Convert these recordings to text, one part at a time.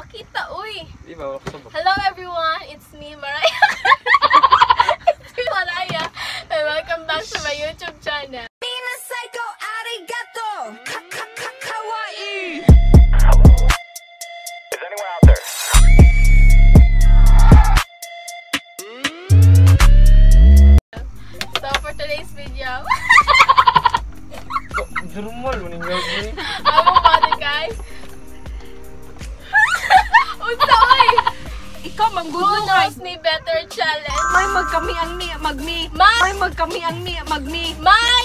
kita, uy. Di ba? Wala ko sabak. Hello everyone, it's me, Mariah. It's me, Mariah. And welcome back to my YouTube channel. Psycho arigato. Kawaii. Is anyone out there? So for today's video, Normal mo ninyo ni. I'm about it, guys. Unsa, uy? Ikaw Who manggulo knows me better challenge? May magkami ang mi magmi. Ma- May magkami ang mi magmi. May!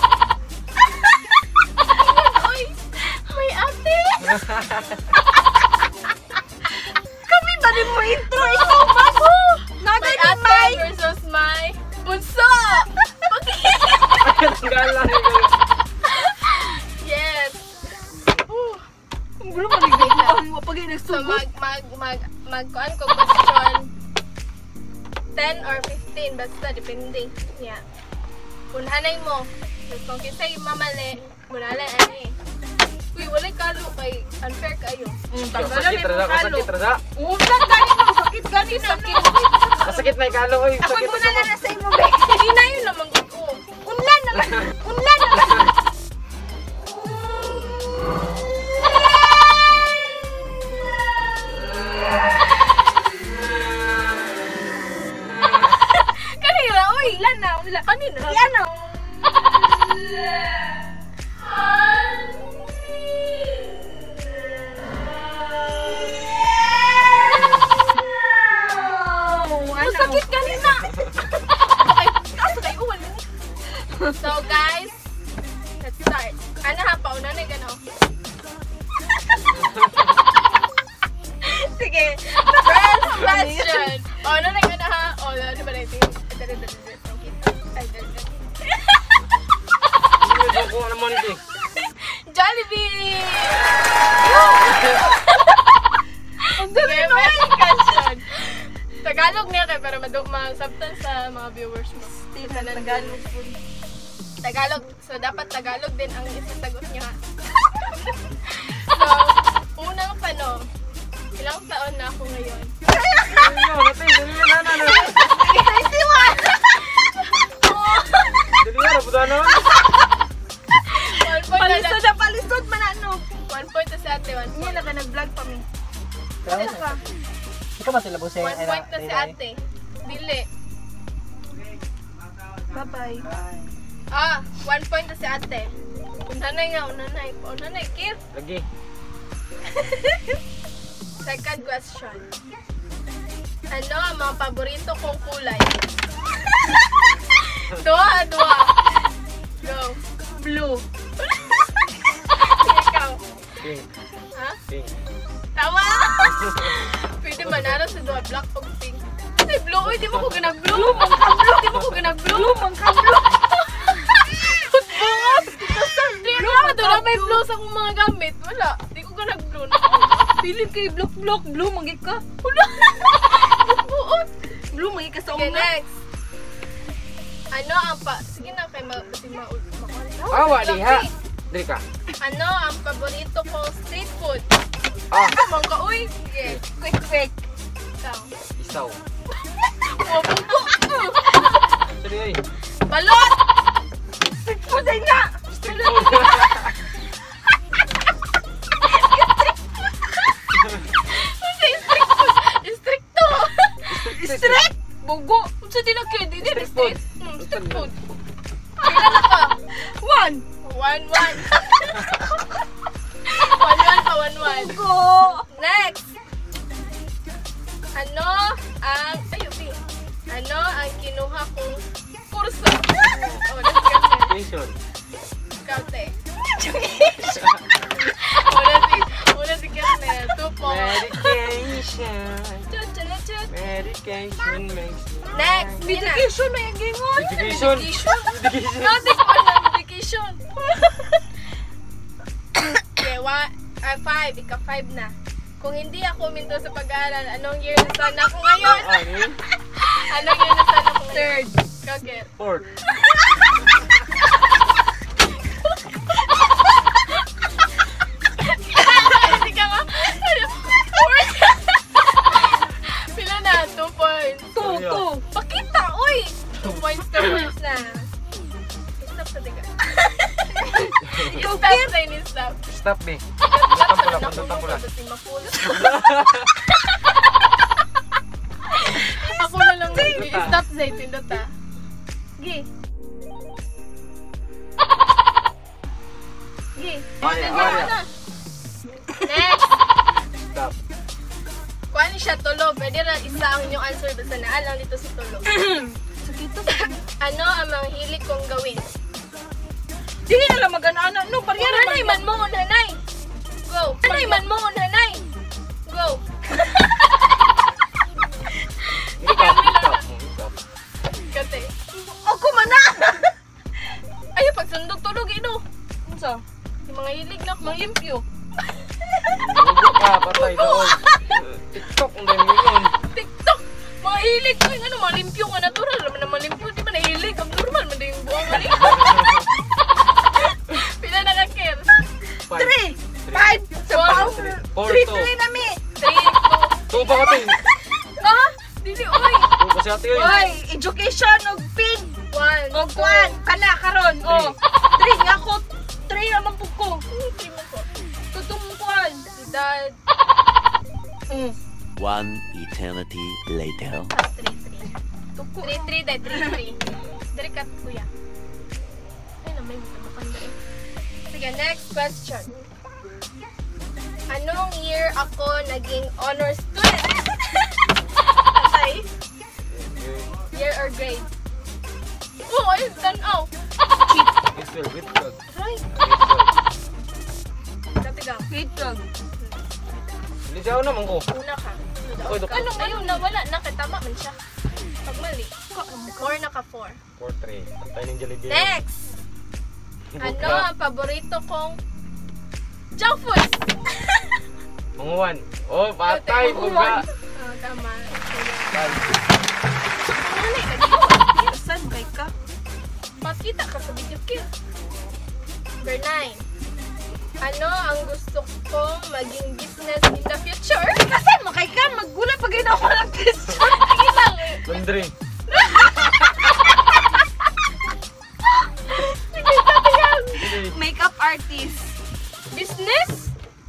Uy! May ate! Kami ba din mo intro? Ikaw ba? May Nagay ate may. versus my bunso! Galang. Yes! Ang gulo mo nigay mo pag So nagsugot. magkuan ko question 10 or 15 basta depende. Yeah. Kung hanay mo, kung kinsay mamali, munala ani. Uy, wala kalo kay unfair kayo. Sakit rada, sakit rada. Ulan gani mo sakit gani sakit. Sakit na ikalo oy. Ako Sakit. mo na lang sa imo be. Hindi na yun naman ko. Unlan na lang. Unlan na lang. Kanina, uy! Ulan na, ulan. Kanina. Yan na. Masakit kanina! Okay, kaso kayo, wala. So guys, let's start. Ano ha, pauna na gano'n. Sige, first question. Pauna na gano'n ha. O, ano ba na ito? Ko naman ito. Jollibee! Sige, first question. Tagalog niya kayo para masabtan sa mga viewers mo. Tagalog. Tagalog. So, dapat Tagalog din ang isasagot niya. So, unang tanong. Ilang taon na ako ngayon? Ano, natin, dali na na. Dali na buta na. 1 point na Palisod na palisod man ano. 1 point na sa ate. 1 Hindi point. na ka nag-vlog pa mi. Ikaw ba sila busin? 1 point na sa ate. Dili. Bye-bye. Ah, 1 point na sa ate. Unanay nga, unanay. Unanay, Kir. Lagi. Second question. Ano ang mga paborito kong kulay? Dua. Go. Blue. Ikaw. Pink. Ha? Pink. Tama! Pwede manalo sa dua. Black o pink. Ay, blue. Uy, di mo ko ganag-blue. Blue, blue. Di mo ko ganag-blue. Blue blue. Bungas! Di ko na may blue sa akong mga gamit. Wala. Di ko ganag-blue. Pilim kay block blue mangit ka. Wala. Buot. Blue mangit ka sa Okay, una. next. Ano ang Sige na, kay Awa diha. Dili ka. Ano ang paborito kong street food? Ah, Mong ka, uy. Sige. Quick. Ikaw. isaw. Wabugo. Dali ay. Balot! Pusay na. Street food. Istrikto. Straight. Bugo. Sa dinagkaya, di Street food. Street food. Kailan na ka? 1. 1-1. 1-1 pa, 1-1. Go. Next. Ano ang... Ayubi. Ano ang kinuha kong kurso? Oh, let's get there. Station. Kaute. Una si Kernel. 2 points. Medication. Chut. Medication makes me. Next. Bina. Medication na yung gingon. Education. Medication. Notice pa na medication. Okay, 5. Ika-5 na. Kung hindi ako minto sa pag-aaral, anong year na sana ako ngayon? Ano? Anong year na sana ako ngayon? Third. Kagel. Fourth. Hindi ka nga. Fourth. stop be. Pundutang pula, pundutang pula. Ako na lang stop Zay, pindot ha. Gi. Gi. Next. Stop. Kuha ni siya tulo. Pwede na isa ang inyong answer basta naalang dito si tulo. Ano ang mga hilig kong gawin? Dili na lang mag-ana-ana. No, barya na Hanay man mo, hanay. Go. Hanay man mo, hanay. Go. Kate. Ako man na! Ay, pagsundog tulog ino. Unsa? Yung mga hilig na Mang limpyo. Huwag ka, patay doon. TikTok, ang dami yun. TikTok. Mga hilig ko. Ano, mga limpyo nga natural. Alam na mga limpyo. Di ba na hilig? Ang normal. Manda yung buong mali. Pila na nakir. 3, 5, sa pao. 3 na mi. 3, 2. 2 pa ka tayo. Ah? Dili, oy. 2 pa siya tayo. Oy, education og pin. 1. Og kwan. Kana karon. Oh. 3 nga ko. 3 naman po ko. 3 mo ko. Tutong kwan. Si Dad. One eternity later. 3, dahil 3. Dari kat, kuya. Ay, namay mo tabakan dahil. Sige, next question. Anong year ako naging honor student? Patay. Year or grade? Oh, ayun, tanaw. Whistle, whistle. Right. Katigang. Grade 12. Hindi siya naman ko. Una ka. Ako, dok. Anong ayun, nawala na. Katama man siya. Pag mali. 4 naka 4. 4-3. Pantay ng Jollibee. Next! Ano ang paborito kong junk food? Manguwan. Oh, patay. Buga. Oh, tama. Patay. Ano na nag-iwan? Saan kay ka? Makita ka sa video kill. Number 9. Ano ang gusto kong maging business in the future? Kasi makay ka, maggula pag ina ako ng question. Sige lang eh. Laundry. Sige, tatigan. Makeup artist. Business?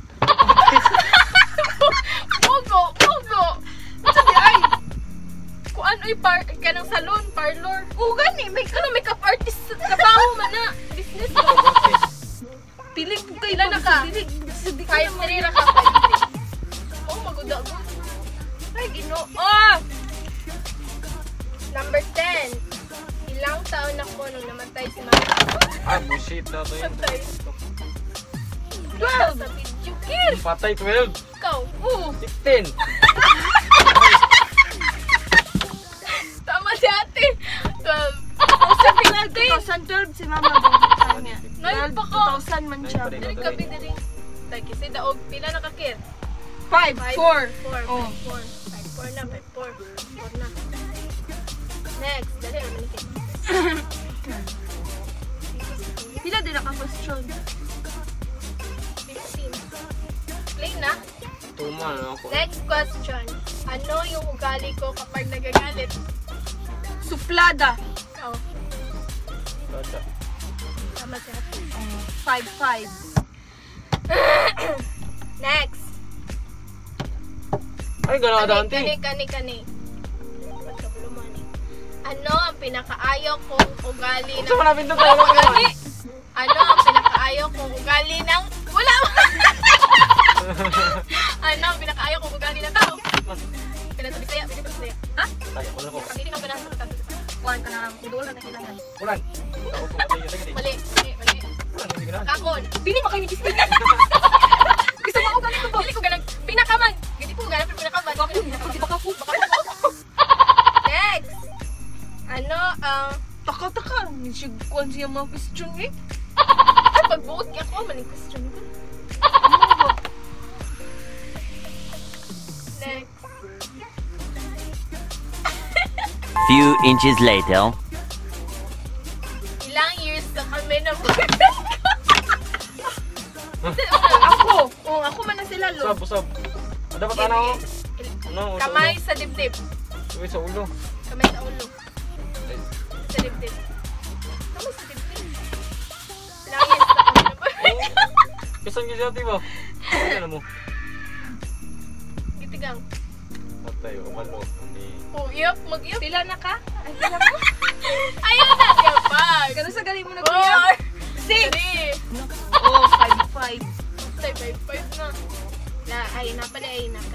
Pugo, pugo. Sabi ay, Kung ano'y kanang salon, parlor. gani, Ano, makeup artist? Trabaho man na. Business ko. piling ko kayo. Ilan na ka? 5-3 na ka. 5-3. Oh, maguda-gud. Ay, gino. Oh! Number 10. Ilang taon ako nung namatay si mama. Ah, bullshit na to yun. Patay. 12! Sa video kill. Patay 12. Ikaw. 16. Tama si ate. 12. Sa 2012 si mama bang niya. Ngayon pa ka. 2000 man siya. Ngayon pa Dili kami diri. Tay kasi daog pila na kakir. 5, 4. 4. Oh. 4 na, 5-4. 4 na. Next, dali ang manikit. Pila din naka-question. 15. Play na. Tuma na ako. Next question. Ano yung ugali ko kapag nagagalit? Suplada. Ikaw. Bada. Tama si ate. 5-5. Next. Ay, gano'n ka dante. Kani. Ba't ka buluman eh? Ano ang pinakaayaw kong ugali ng... Gusto mo na pinto ko. Ano ugali? Ano ang pinakaayaw kong ugali ng... Wala! Ano ang pinakaayaw kong ugali ng tao? Pinatubisaya. Ha? Ay, wala ko. Pag hindi ka pinatubisaya. Kuhan ka na lang. Idol na kailangan. Ulan. Mali. Kakon. Pili makinig ka. Gusto mo ugali ko ba? Dili ko ganang pinakaman. Hindi po ganang pinakaman. Di ba ka po? Next. Ano ang... Taka-taka. Nisig kuhan siya mga question eh. Ay, pagbuot ka ako. Maling question ko. Next. Few inches later. Ilang years na kami na Ako. Oh, ako man na sila lo. Usab. Dapat ano? Ano? Kamay sa dibdib. Uy, sa ulo. Kamay sa ulo. Sa dibdib. Kamay sa dibdib. Ilang years na kami na Kasan ka siya, ba? Ano mo? Gitigang. Matay, umalo. Oh, iyap, mag-iyap. Pila na ka? Ay, pila ko. Ayaw na, iyapag. Ganun sa galing mo nag-iyak. 6. 3. Oh, 5-5. Say, 5-5 na. Ay, napala.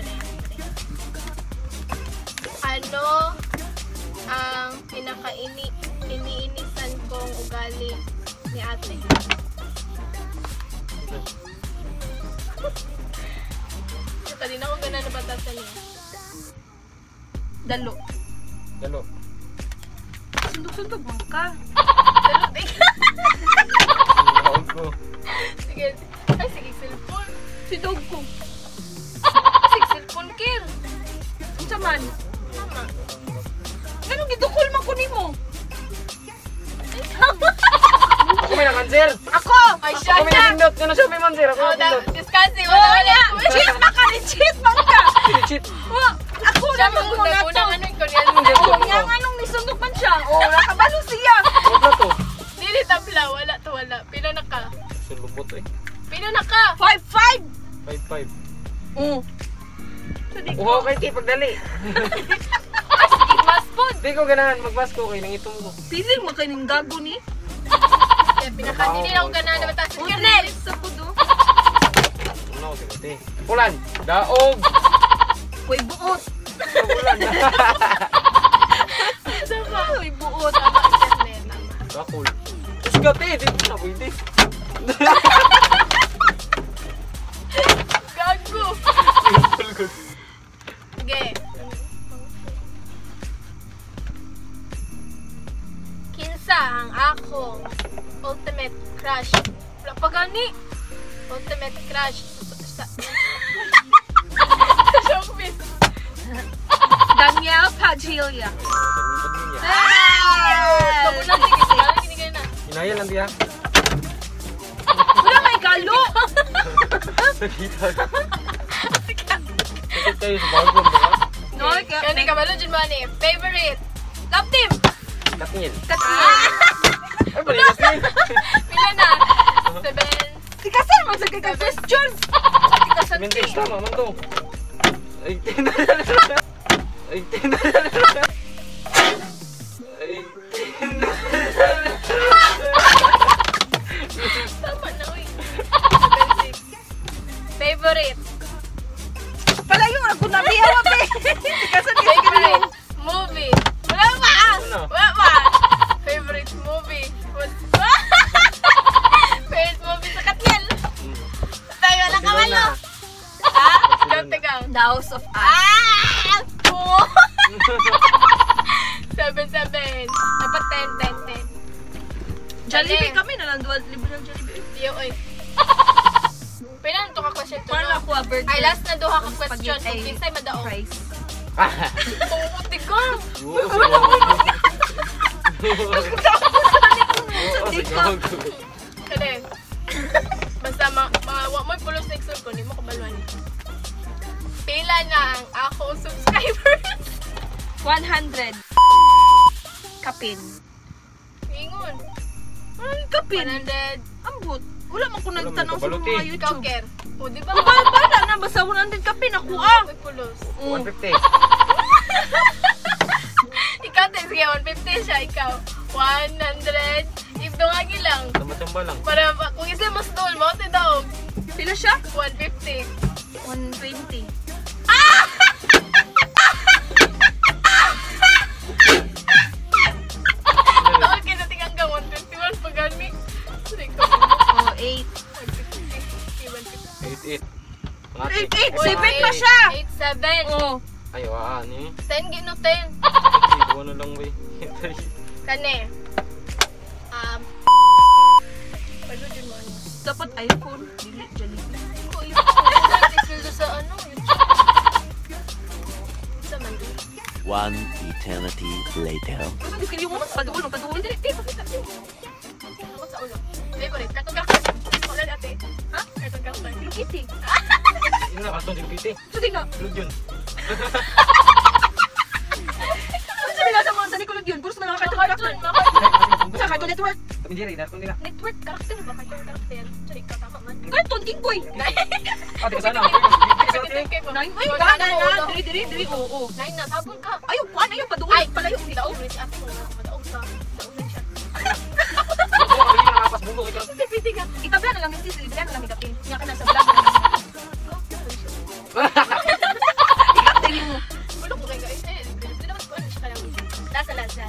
Ano ang iniinisan kong ugali ni ate? Kanina ko ganun na batasan niya. Dalo. Dalo. Sundog-sundog mo ka. Dalot eh. Mahal ko. Sige. Ay, sige, cellphone. Si dog ko. Sige, cellphone, Kir. Ang saman. Mama. Ganun gidukol man ko nimo. Ako may na-cancel. Ako. Ay, Ako siya may na. na-pindot. Ano siya may manzir? Ako Oh, na-pindot. discussing. Oh, ya. Cheat man ka ni cheat man ka. Cheat. Wa, ako Siya na mo mong nga to. unang ano yung Korean. Oh, nga anong nisundok man siya. Oh, nakabalo siya. Huwag na to. Dili tabla, wala to wala. Pila na ka? Sulubot eh. Pila na ka? 5-5. 5-5. Oh. Sadik ko. Uhaw kay ti pagdali. Ay, sige, mas food. Di ko ganahan magbasko kay nang itong ko. Piling mo kaning gago ni. Kaya pinakandili na ako ganaan na mataas. Kernel! Sa pudo. Ano ko ti. Pulan. Daog. Kuy buot. Pulan. Kuy buot. Tama, Kernel. Bakul. Usga ti, di ko na pwede. Gago! Sige. Kinsa ang akong ultimate crush. Wala pa gani. Ultimate crush. Sa showbiz. Daniel Padilla. Tapos na, sige. Sige, kinigay na. Inaya lang diya. Wala may galo. Sakita. Sakit kayo sa bagon ba? No, Kani kabalo dyan ba ni? Favorite. Love team. Katnil. Katniel. Ay, balik kasi. Pila na? 7. Tikasan mo sa kaka questions. Tikasan Mintis, tama man to. Ay, 10. Ay, 10. Ay, 10. Tama na, uy. 7-6. Favorite. Palayo na ko na biya mo pe. Tikasan ni Favorite movie. Wala pa! Ano? Wala pa! Favorite movie. Favorite movie sa Katniel. Tayo lang kamalo. Ha? Tegang. The House of Us. Ah! Oo. 7-7. Dapat 10-10-10. Jollibee kami na lang 2 libre ng Jollibee. Diyo, oy. Pinan to ka question to, Para no? ako a burger. Ay, last na duha ka question. Spaghetti. Kung kinsay madaog. Fries. Puti ka. Kani. Basta wa mo pulos sa exor ko, di mo kabaluan. Pila na ang akong subscribers. 100. Kapin. Ingon. Ay, kapin. 100. Ambot. Wala man ko nagtanong sa kabaluti. mga Ikaw, YouTube. Ker. O, di ba? Bala na. Basta 100 kapin ako ah. May pulos. 150. Ikaw, sige, 150 siya, ikaw. 100. If dungagi lang. Tamba-tamba lang. Para, kung isa mas doon, mo, daw. Pila siya? 150. 120. Tawag kayo natin hanggang 151 pag gani. Sige, ikaw. Oh, 8. 150. 8-8. 8, 7 pa siya. 87. Oh. Ay, waan eh. 10 gino 10. Ito na lang ba eh. Kani. Palo din mo ano. Dapat iPhone. Dili Jollibee. Ko yung pag-disfill sa ano. Sa man. One eternity later. Ano kaya yung paduol? Paduol? Hindi, pakita ko. Ako sa ulo. Favorite. Katong kakas. Wala dati. Ha? Katong kakas. Hello Kitty. Yun na, katong digpiti. Sabi nga. Lug yun. Sabi nga sa mga tani ko lang yun. Puros na nakakatong Cartoon. kakastan. Sa Cartoon Network. Hindi, narko nila. Network character ba? Cartoon character. Sorry, tama man. Cartoon King Boy. Ate, kasana. Nine, ay, gana na. Diri. Oo. Nine na, sabon ka. Ayaw, kuhan, ayaw, paduol. Ay, palayo. Daog rin si ate mo na. Madaog sa ulan siya. Piti ka. Itabla na lang yung sisi, na lang ikapin. Nga ka na sa vlog. Ikapin mo. Bulok ko kayo guys. Hindi naman ko ano siya lang. Nasa lasa.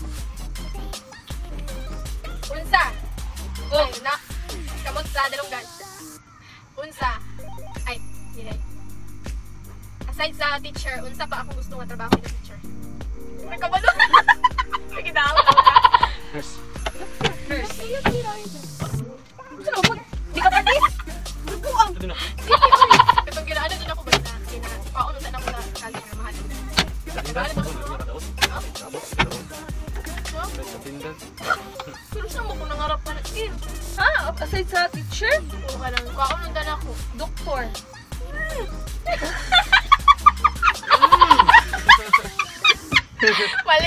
Unsa. Oh. Ay, na. Kamot sa dalunggan. Unsa. Ay, hindi. Aside sa teacher, unsa pa akong gusto nga trabaho ng teacher? Nagkabalo. Nagkitawa ka. Nurse. Nurse. Salamat. Di ka pati? Bubuang. Ito na. Kapag ginaano doon ako ba na paunutan ako na college na mahal. Pero saan mo kung nangarap ka na skin? Ha? Aside sa teacher? Oo ka lang. Paunutan ako. Doktor. Mali.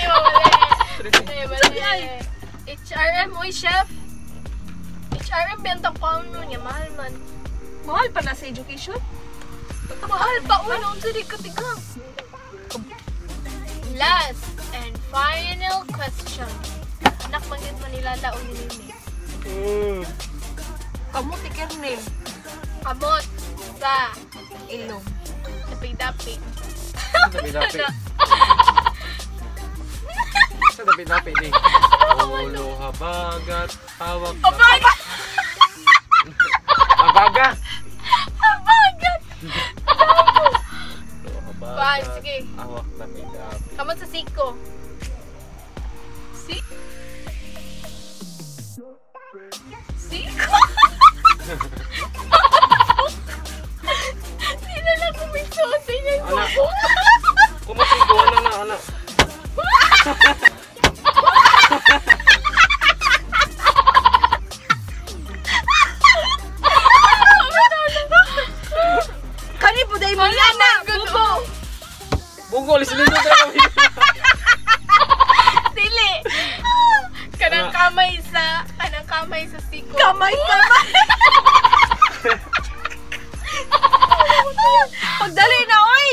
HRM, oy chef. HRM, bentang pauno niya. Mahal man. Mahal pa na sa education? Mahal pa. Unong sari katigang. Last and final question. Anak manggit manilala o nilini. Kamuti kernel. Kamot sa Ilong. dapi-dapi. Dapi-dapi. Sa dapi-dapi ni. Ulo, habagat, hawak. Abagat! Habaga! Abagat! Ulo, habagat. Pan, sige. Hawak, dapi-dapi. Kamot sa siko. Siko? Sino lang kumitsote niya yung Anak. buko? Kumasigo, anak. Kani po dahil mo yan na! Bubo! Bugo, lisin dito kami. Dili! Kanang kamay sa siko. Kamay! Pagdali na, oy!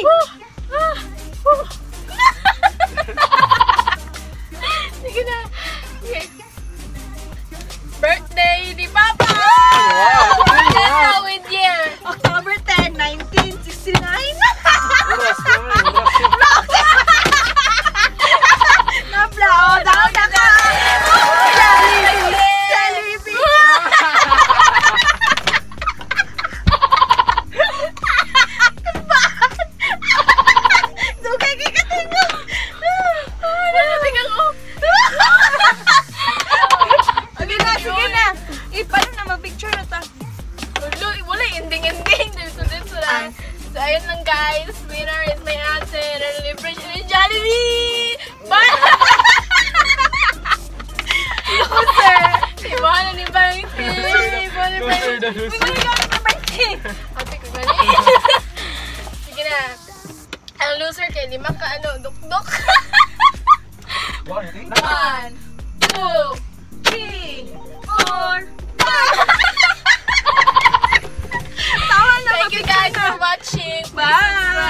Sige na. Okay. Birthday ni Papa! Wow! That's with year. October 10, 1969! Oras na. Nablao daw na ka! Celebrity! Dugay kay katingo! Tingnan ko. Sige na! Paano na mag-picture na ta? Wala, ending. Dito lang. So, ayun lang guys. Winner is my answer. Libre siya ng Jollibee! Bye! Loser! Ibahan na ni Bangti! Ibahan ni Bangti! Ate ko gani. Sige na. Ang loser kay lima ka duk-duk. 1, 1, 2, 3, 4, 5. Tawa na Thank you guys for watching. Bye!